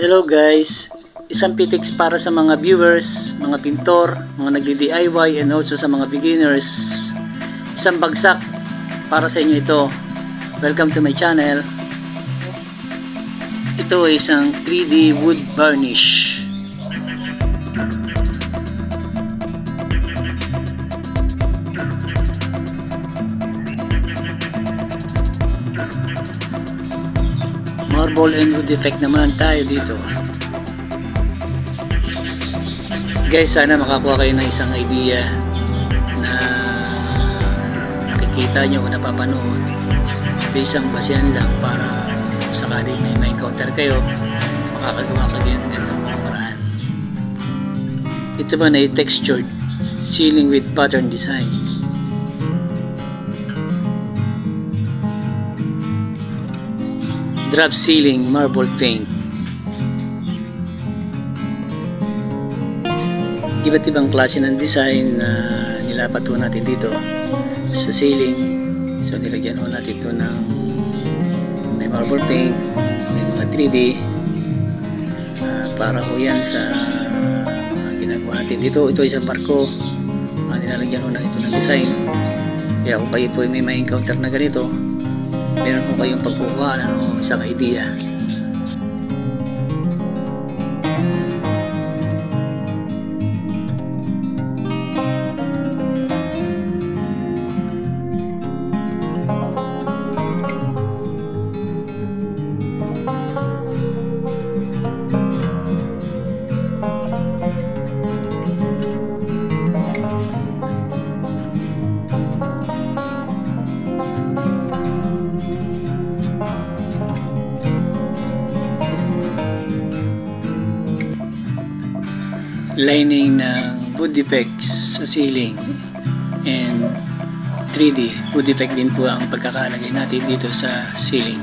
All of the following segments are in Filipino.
Hello guys, isang PTX para sa mga viewers, mga pintor, mga nagdi-DIY and also sa mga beginners. Isang bagsak para sa inyo ito. Welcome to my channel. Ito ay isang 3D wood varnish. Marble and wood effect naman tayo dito. Guys, sana makakuha kayo ng isang idea na nakikita nyo o napapanood. Ito isang basihan lang para sakaling may encounter kayo, makakagawa kayo ng ganitong paraan. Ito man ay textured ceiling with pattern design. Drop ceiling marble paint. Iba't ibang klase ng design na nilapat ho natin dito sa ceiling. So nilagyan ho natin ito ng may marble paint, may mga 3D para ho yan sa mga ginagawa natin dito. Ito isang barko, nilalagyan ho natin ito ng design. Kaya kung kayo po may encounter na ganito, meron po kayong pagkukuha ng isang idea. Lining ng wood effects sa ceiling and 3D wood effect din po ang pagkakalagay natin dito sa ceiling.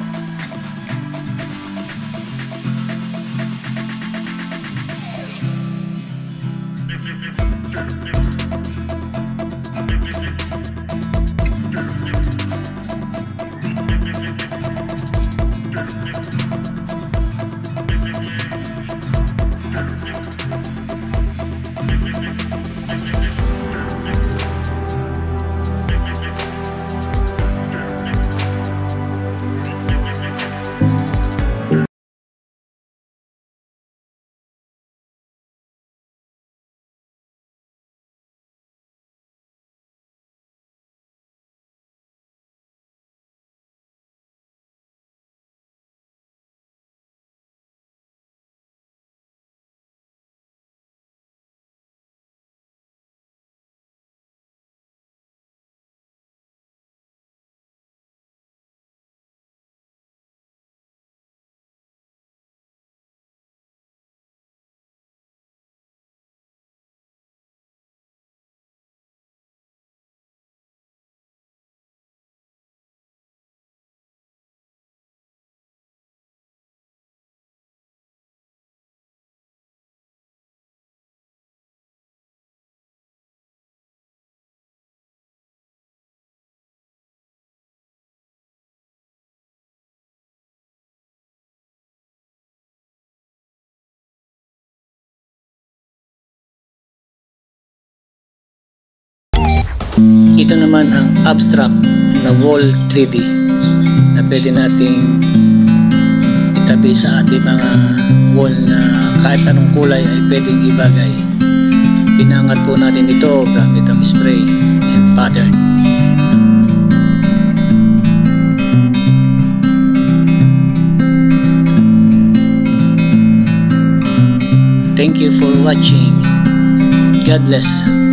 Ito naman ang abstract na wall 3D na pwede nating itabi sa ating mga wall na kahit anong kulay ay pwedeng ibagay. Pinangat po natin ito gamit ang spray and pattern. Thank you for watching. God bless.